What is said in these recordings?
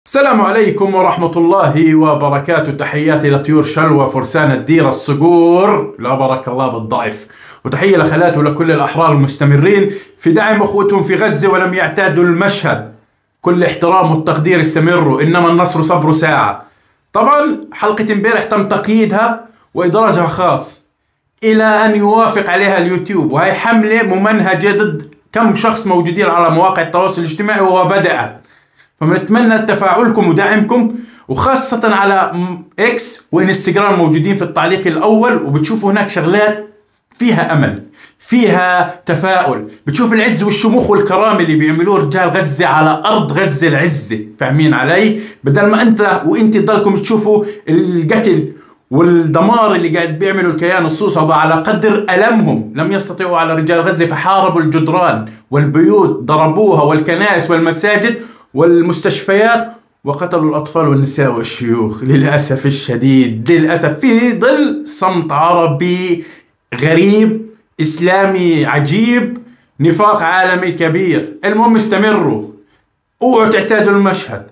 السلام عليكم ورحمة الله وبركاته. تحياتي لطيور شلوى فرسان الديرة الصقور، لا بارك الله بالضعف. وتحية لخالات ولكل الأحرار المستمرين في دعم أخوتهم في غزة ولم يعتادوا المشهد. كل احترام والتقدير استمروا، إنما النصر صبر ساعة. طبعا حلقة امبارح تم تقييدها وإدراجها خاص إلى أن يوافق عليها اليوتيوب، وهي حملة ممنهجة ضد كم شخص موجودين على مواقع التواصل الاجتماعي وبدأت. فبنتمنى تفاعلكم ودعمكم، وخاصة على اكس وانستغرام موجودين في التعليق الأول، وبتشوفوا هناك شغلات فيها أمل، فيها تفاؤل. بتشوف العز والشموخ والكرامة اللي بيعملوه رجال غزة على أرض غزة العزة، فاهمين علي؟ بدل ما أنت وإنت تضلكم تشوفوا القتل والدمار اللي قاعد بيعملوا الكيان الصوص هذا على قدر ألمهم. لم يستطيعوا على رجال غزة فحاربوا الجدران والبيوت، ضربوها، والكنائس والمساجد والمستشفيات، وقتلوا الأطفال والنساء والشيوخ. للأسف الشديد، للأسف في ظل صمت عربي غريب إسلامي عجيب، نفاق عالمي كبير. المهم استمروا، اوعوا تعتادوا المشهد.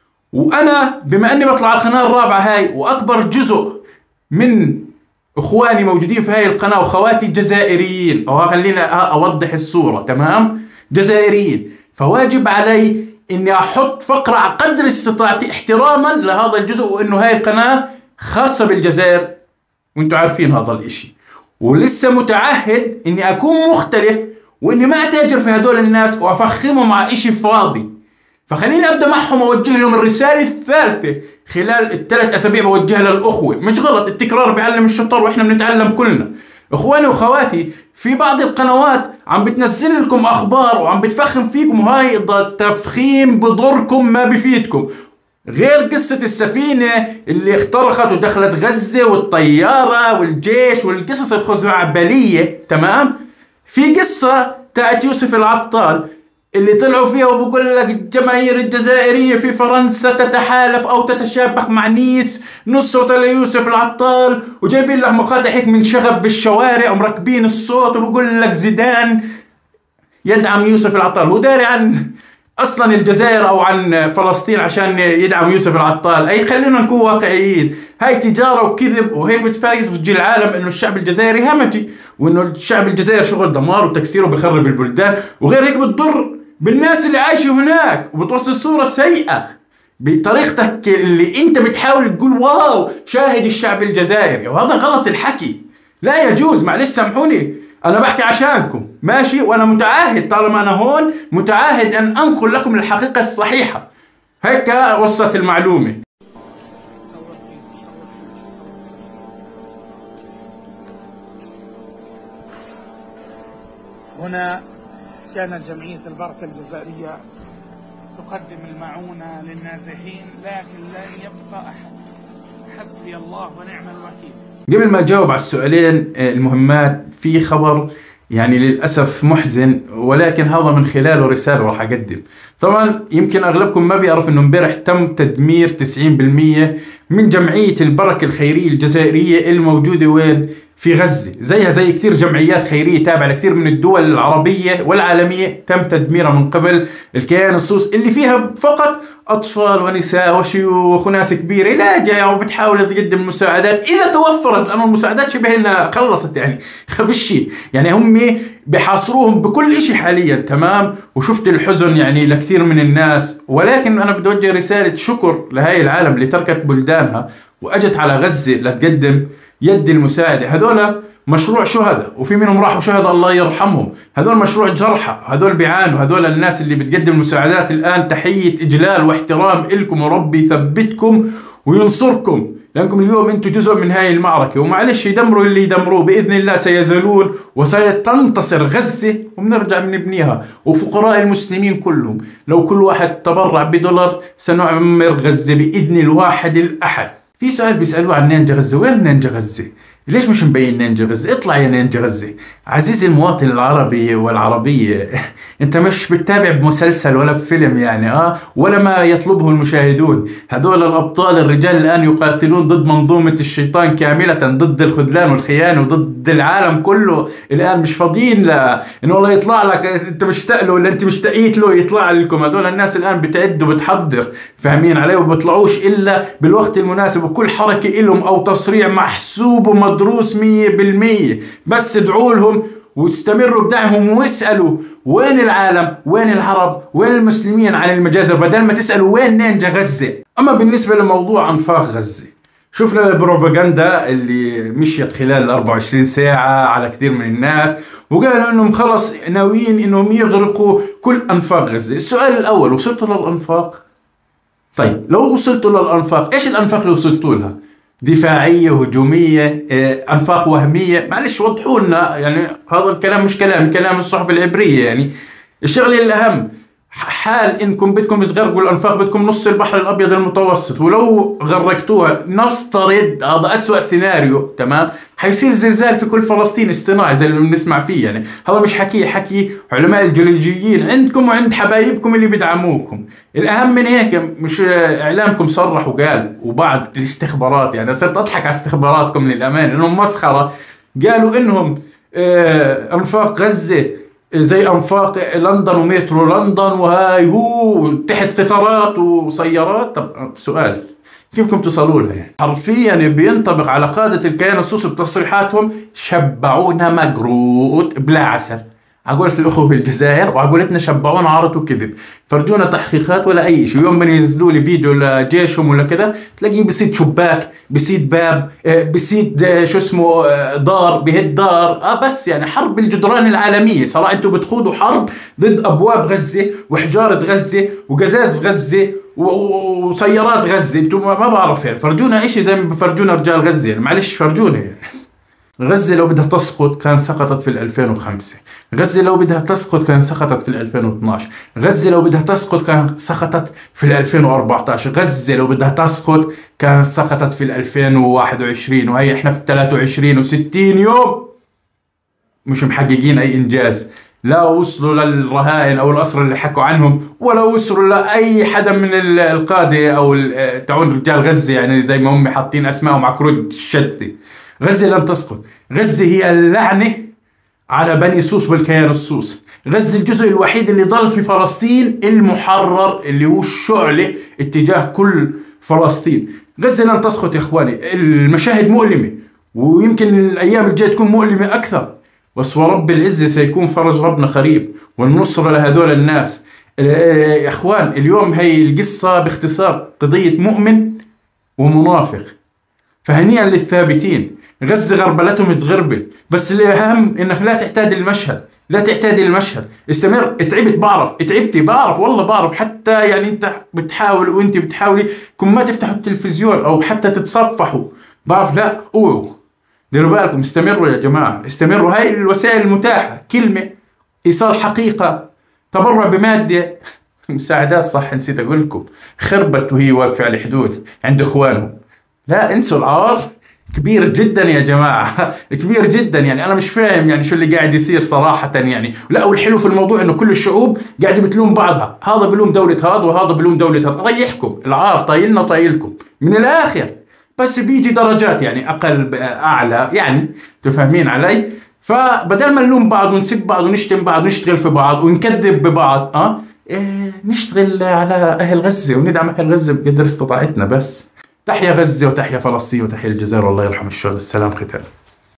وأنا بما أني بطلع على القناة الرابعة هاي، وأكبر جزء من إخواني موجودين في هاي القناة وخواتي جزائريين، أو خلينا أوضح الصورة، تمام؟ جزائريين، فواجب علي إني أحط فقرة على قدر استطاعتي احتراما لهذا الجزء، وإنه هاي القناة خاصة بالجزائر وإنتوا عارفين هذا الإشي. ولسه متعهد إني أكون مختلف، وإني ما أتاجر في هدول الناس وأفخمهم على إشي فاضي. فخليني أبدأ معهم وأوجه لهم الرسالة الثالثة خلال الثلاث أسابيع، بوجهها للأخوة. مش غلط، التكرار بيعلم الشطار وإحنا بنتعلم كلنا. إخواني وخواتي، في بعض القنوات عم بتنزل لكم أخبار وعم بتفخم فيكم، وهاي التفخيم بضركم ما بفيدكم. غير قصة السفينة اللي اخترقت ودخلت غزة والطيارة والجيش والقصص الخزعبلية، تمام؟ في قصة تاعت يوسف العطال اللي طلعوا فيها وبقول لك الجماهير الجزائرية في فرنسا تتحالف أو تتشابك مع نيس نصرة ليوسف العطال، وجايبين له مقاطع هيك من شغب بالشوارع ومركبين الصوت، وبقول لك زيدان يدعم يوسف العطال. هو داري عن أصلا الجزائر أو عن فلسطين عشان يدعم يوسف العطال؟ أي خلينا نكون واقعيين، هاي تجارة وكذب، وهيك بتفرج العالم إنه الشعب الجزائري همجي، وإنه الشعب الجزائري شغل دمار وتكسير وبيخرب البلدان. وغير هيك بتضر بالناس اللي عايشة هناك، وبتوصل صورة سيئة بطريقتك اللي انت بتحاول تقول واو شاهد الشعب الجزائري، وهذا غلط الحكي، لا يجوز. معلش سامحوني، انا بحكي عشانكم ماشي، وانا متعاهد طالما انا هون متعاهد ان انقل لكم الحقيقة الصحيحة. هيك وصلت المعلومة. هنا كانت جمعية البركة الجزائرية تقدم المعونة للنازحين، لكن لن يبقى أحد. حسبي الله ونعم الوكيل. قبل ما أجاوب على السؤالين المهمات، في خبر يعني للأسف محزن، ولكن هذا من خلاله رسالة راح أقدم. طبعا يمكن أغلبكم ما بيعرف إنه امبارح تم تدمير 90% من جمعية البركة الخيرية الجزائرية الموجودة وين؟ في غزة. زيها زي كثير جمعيات خيرية تابعة لكثير من الدول العربية والعالمية تم تدميرها من قبل الكيان الصوص، اللي فيها فقط أطفال ونساء وشيوخ وناس كبيرة لا جاية وبتحاول تقدم مساعدات إذا توفرت، لأنه المساعدات شبه إنها خلصت يعني خفش شيء. يعني هم بحاصروهم بكل إشي حاليا، تمام؟ وشفت الحزن يعني لكثير من الناس. ولكن أنا بدي أوجه رسالة شكر لهاي العالم اللي تركت بلدانها وأجت على غزة لتقدم يد المساعدة. هذول مشروع شهداء، وفي منهم راحوا شهداء الله يرحمهم. هذول مشروع جرحى، هذول بيعانوا، هذول الناس اللي بتقدم مساعدات الآن تحية إجلال واحترام إلكم، وربي يثبتكم وينصركم، لأنكم اليوم أنتم جزء من هاي المعركة. ومعلش يدمروا اللي يدمروه، بإذن الله سيزولون وستنتصر غزة وبنرجع بنبنيها. وفقراء المسلمين كلهم لو كل واحد تبرع بدولار سنعمر غزة بإذن الواحد الأحد. في سؤال بيسألوه عن نينجا غزة، وين نينجا غزة؟ ليش مش مبين نينجا غزة؟ اطلع يا نينجا غزة. عزيزي المواطن العربي والعربية، انت مش بتتابع بمسلسل ولا بفيلم يعني ولا ما يطلبه المشاهدون. هذول الابطال الرجال الان يقاتلون ضد منظومة الشيطان كاملة، ضد الخذلان والخيانة وضد العالم كله. الان مش فاضيين انه والله يطلع لك انت مشتاق له ولا انت مشتاقيت له يطلع لكم. هذول الناس الان بتعد وبتحضر، فاهمين علي؟ وبيطلعوش الا بالوقت المناسب، وكل حركة لهم او تصريع محسوب ومدروس 100%. بس ادعوا لهم واستمروا بدعمهم واسألوا وين العالم، وين العرب، وين المسلمين عن المجازر، بدل ما تسألوا وين نينجا غزة. أما بالنسبة لموضوع أنفاق غزة، شفنا البروباغندا اللي مشيت خلال 24 ساعة على كثير من الناس، وقالوا انهم خلص ناويين انهم يغرقوا كل أنفاق غزة. السؤال الأول، وصلتوا للأنفاق؟ طيب لو وصلتوا للأنفاق، ايش الأنفاق اللي وصلتوا لها؟ دفاعية، هجومية، أنفاق وهمية؟ معلش وضحوا لنا، يعني هذا الكلام مش كلامي، كلام الصحف العبرية. يعني الشغلة الأهم، حال إنكم بدكم تغرقوا الأنفاق بدكم نص البحر الأبيض المتوسط، ولو غرقتوها نفترض هذا أسوأ سيناريو، تمام، حيصير زلزال في كل فلسطين اصطناعي زي اللي بنسمع فيه. يعني هذا مش حكي علماء الجيولوجيين عندكم وعند حبايبكم اللي بيدعموكم. الأهم من هيك مش إعلامكم صرح وقال، وبعض الاستخبارات، يعني صرت أضحك على استخباراتكم للأمان إنهم مسخرة، قالوا إنهم أنفاق غزة زي أنفاق لندن ومترو لندن وهاي هو تحت قطارات وسيارات. طب سؤال، كيفكم تصلوا لها؟ يعني حرفيا بينطبق على قادة الكيان الصوصي بتصريحاتهم، شبعونا مقروط بلا عسل. عقولة الأخوة في الجزائر وعقولتنا شبعونا عرض وكذب، فرجونا تحقيقات ولا أي شيء. يوم من ينزلوا لي فيديو لجيشهم ولا كذا تلاقيه بسيد شباك، بسيد باب، بسيد شو اسمه دار، بهد دار. بس يعني حرب الجدران العالمية. صراحة انتوا بتخوضوا حرب ضد أبواب غزة وحجارة غزة وقزاز غزة وسيارات غزة. انتوا ما بعرف يعني، فرجونا اشي زي ما بفرجونا رجال غزة. يعني معلش فرجونا. يعني غزة لو بدها تسقط كان سقطت في 2005، غزة لو بدها تسقط كان سقطت في 2012، غزة لو بدها تسقط كان سقطت في 2014، غزة لو بدها تسقط كان سقطت في 2021، وهي احنا في 23 و60 يوم مش محققين اي انجاز. لا وصلوا للرهائن او الاسرى اللي حكوا عنهم، ولا وصلوا لاي حدا من القادة او تعون رجال غزة، يعني زي ما هم حاطين اسمائهم على كروت الشتة. غزة لن تسقط. غزة هي اللعنة على بني سوس والكيان الصوصي. غزة الجزء الوحيد اللي ضل في فلسطين المحرر، اللي هو الشعلة اتجاه كل فلسطين. غزة لن تسقط يا اخواني. المشاهد مؤلمة، ويمكن الايام الجاية تكون مؤلمة اكثر، بس ورب العزة سيكون فرج ربنا قريب والنصرة لهذول الناس. يا اخوان اليوم هي القصة باختصار قضية مؤمن ومنافق، فهنيئا للثابتين. غزة غربلتهم تغربل، بس الأهم إنك لا تعتاد المشهد، لا تعتادي المشهد. استمر. تعبت بعرف، تعبتي بعرف، والله بعرف. حتى يعني أنت بتحاول وأنت بتحاولي كم ما تفتحوا التلفزيون أو حتى تتصفحوا، بعرف. لا اوعوا، ديروا بالكم، استمروا يا جماعة، استمروا. هاي الوسائل المتاحة، كلمة، إيصال حقيقة، تبرع بمادة، مساعدات. صح نسيت أقول لكم، خربت وهي واقفة على الحدود عند إخوانهم. لا انسوا، العار كبير جدا يا جماعة، كبير جدا. يعني أنا مش فاهم يعني شو اللي قاعد يصير صراحة. يعني لا، والحلو في الموضوع إنه كل الشعوب قاعدة بتلوم بعضها، هذا بلوم دولة هذا وهذا بلوم دولة هذا. ريحكم، العار طايلنا وطايلكم من الآخر، بس بيجي درجات يعني أقل أعلى، يعني تفهمين علي؟ فبدل ما نلوم بعض ونسب بعض ونشتم بعض ونشتغل في بعض ونكذب ببعض، نشتغل على أهل غزة وندعم أهل غزة بقدر استطاعتنا. بس تحيا غزة وتحيا فلسطين وتحيا الجزائر، والله يرحم الشهداء. السلام ختام.